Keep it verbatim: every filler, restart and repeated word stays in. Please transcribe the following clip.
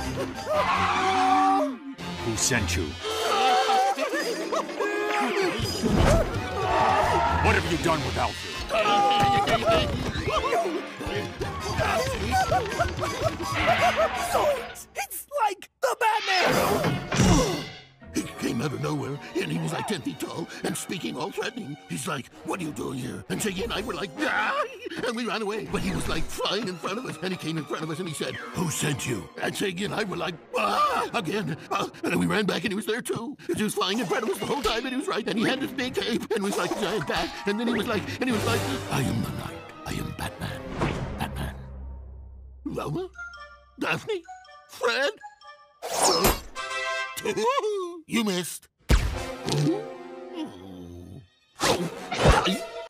Who sent you? What have you done with Alfred? Zoinks! It's like the Batman! He came out of nowhere, and he was like ten feet tall, and speaking all threatening. He's like, "What are you doing here?" And Shaggy and I were like, "Ah!" And we ran away. But he was like flying in front of us, and he came in front of us, and he said, "Who sent you?" And Shaggy and I were like, "Ah!" Again. Ah! And then we ran back, and he was there too. And he was flying in front of us the whole time, and he was right. And he had this big cape, and was like a giant bat. And then he was like, and he was like, "I am the night. I am Batman. Batman." Velma? Daphne? Fred? You missed. Oh.